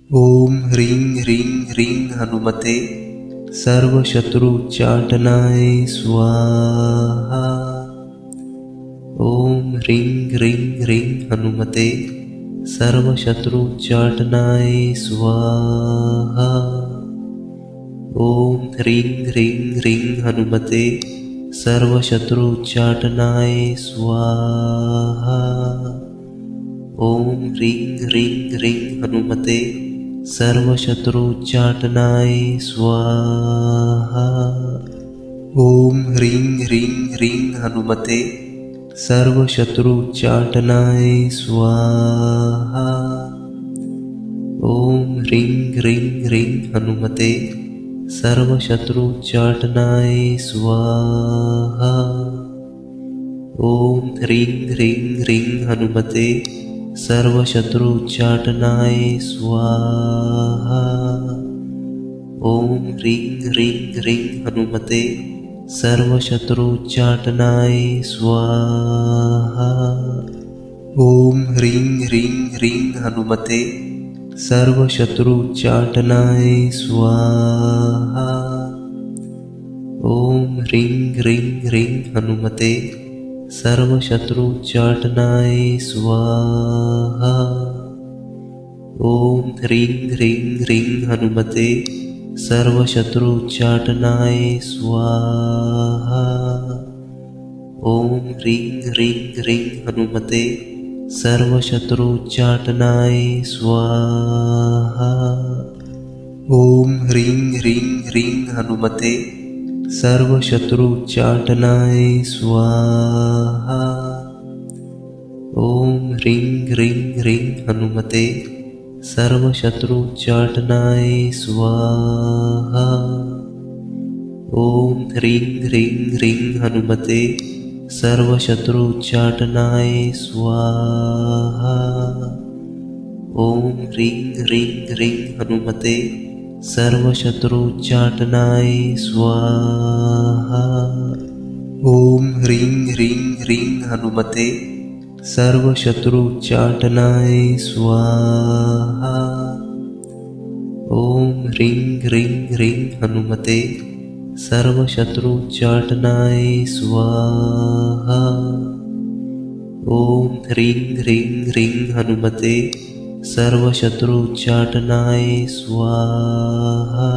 ॐ ह्रीं ह्रीं ह्रीं हनुमते सर्वशत्रुच्चाटनाय स्वाहा। ॐ ह्रीं ह्रीं ह्रीं हनुमते सर्वशत्रुच्चाटनाय स्वाहा। ॐ ह्रीं ह्रीं ह्रीं हनुमते सर्वशत्रुच्चाटनाय स्वाहा। ॐ ह्रीं ह्रीं ह्रीं हनुमते सर्वशत्रुच्चाटनाय स्वाहा। ॐ ह्रीं ह्रीं ह्रीं हनुमते सर्वशत्रुच्चाटनाय स्वाहा। ॐ ह्रीं ह्रीं ह्रीं हनुमते सर्वशत्रुच्चाटनाय स्वाहा। ॐ ह्रीं ह्रीं ह्रीं हनुमते सर्वशत्रुच्चाटनाय स्वाहा। ॐ ह्रीं ह्रीं ह्रीं हनुमते सर्वशत्रुच्चाटनाय स्वाहा। ॐ ह्रीं ह्रीं ह्रीं हनुमते सर्वशत्रुच्चाटनाय स्वाहा। ॐ ह्रीं ह्रीं ह्रीं हनुमते सर्वशत्रुच्चाटनाय स्वाहा। ॐ ह्रीं ह्रीं ह्रीं हनुमते सर्वशत्रुच्चाटनाय स्वाहा। ॐ ह्रीं ह्रीं ह्रीं हनुमते सर्वशत्रुच्चाटनाय स्वाहा। ॐ ह्रीं ह्रीं ह्रीं हनुमते सर्वशत्रुच्चाटनाय स्वाहा। ॐ ह्रीं ह्रीं ह्रीं हनुमते सर्वशत्रुच्चाटनाय स्वाहा। ॐ ह्रीं ह्रीं ह्रीं हनुमते सर्वशत्रुच्चाटनाय स्वाहा। ॐ ह्रीं ह्रीं ह्रीं हनुमते सर्वशत्रुच्चाटनाय स्वाहा। ॐ ह्रीं ह्रीं ह्रीं हनुमते सर्वशत्रुच्चाटनाय स्वाहा। ॐ ह्रीं ह्रीं ह्रीं हनुमते सर्वशत्रुच्चाटनाय स्वाहा। ॐ ह्रीं ह्रीं ह्रीं हनुमते सर्वशत्रुच्चाटनाय स्वाहा।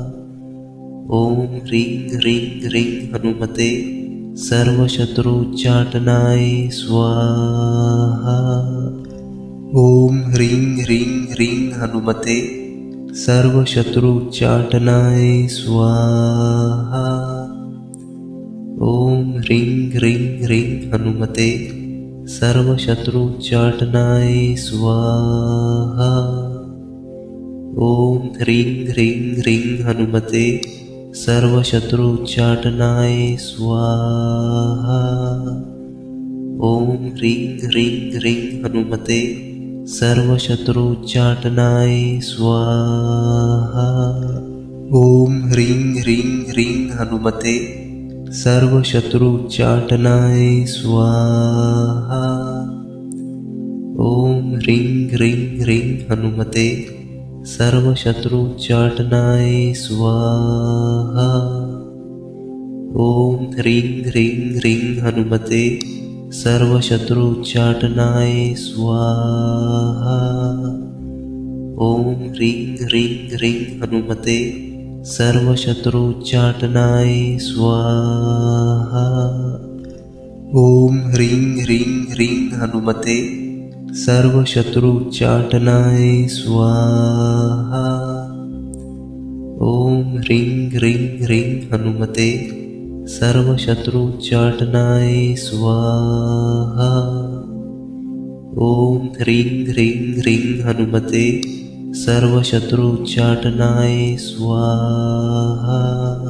ॐ ह्रीं ह्रीं ह्रीं हनुमते सर्वशत्रुच्चाटनाय स्वाहा। ॐ ह्रीं ह्रीं ह्रीं हनुमते सर्वशत्रुच्चाटनाय स्वाहा। ॐ ह्रीं ह्रीं ह्रीं हनुमते सर्वशत्रुच्चाटनाय स्वाहा। ॐ ह्रीं ह्रीं ह्रीं हनुमते सर्वशत्रुच्चाटनाय स्वाहा। ॐ ह्रीं ह्रीं ह्रीं हनुमते सर्वशत्रुच्चाटनाय स्वाहा। ॐ ह्रीं ह्रीं ह्रीं हनुमते सर्वशत्रुच्चाटनाय स्वाहा। ॐ ह्रीं ह्रीं ह्रीं हनुमते सर्वशत्रुच्चाटनाय स्वाहा। ॐ ह्रीं ह्रीं ह्रीं हनुमते सर्वशत्रुच्चाटनाय स्वाहा। ॐ ह्रीं ह्रीं ह्रीं हनुमते सर्वशत्रुच्चाटनाय स्वाहा। ॐ ह्रीं ह्रीं ह्रीं हनुमते सर्वशत्रुच्चाटनाय स्वाहा। ॐ ह्रीं ह्रीं ह्रीं हनुमते सर्वशत्रुच्चाटनाय स्वाहा। ॐ ह्रीं ह्रीं ह्रीं हनुमते सर्वशत्रुच्चाटनाय स्वाहा।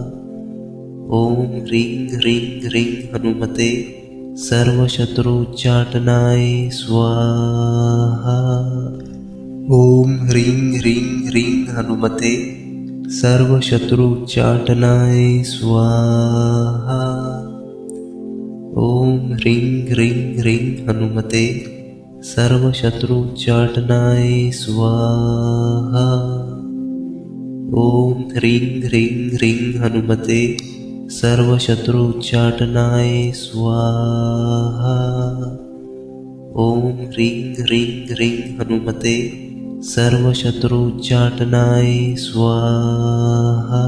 ॐ ह्रीं ह्रीं ह्रीं हनुमते सर्वशत्रुच्चाटनाय स्वाहा। ॐ ह्रीं ह्रीं ह्रीं हनुमते सर्वशत्रुच्चाटनाय स्वाहा। ॐ ह्रीं ह्रीं ह्रीं हनुमते सर्वशत्रुच्चाटनाय स्वाहा। ॐ ह्रीं ह्रीं ह्रीं हनुमते सर्वशत्रुच्चाटनाय स्वाहा। ॐ ह्रीं ह्रीं ह्रीं हनुमते सर्वशत्रुच्चाटनाय स्वाहा।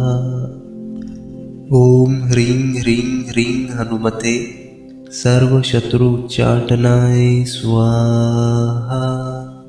ॐ ह्रीं ह्रीं ह्रीं हनुमते सर्वशत्रुच्चाटनाय स्वाहा।